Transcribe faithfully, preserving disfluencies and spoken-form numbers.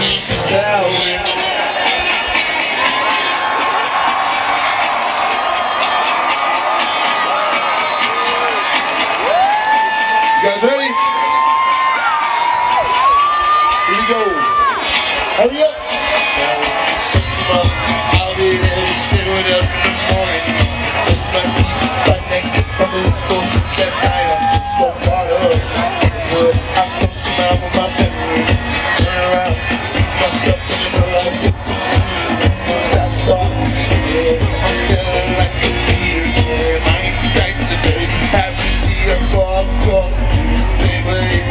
You guys ready? Here we go. Hurry up. I'll be there, still it up in the morning. Just my teeth, but naked from the thoughts it's that night. I'm so far up. But I can smile with my memory. Turn around, see myself in the middle like this. I start, yeah, I'm feeling like a leader, yeah. I ain't tight today. Have to see a far, far, same way.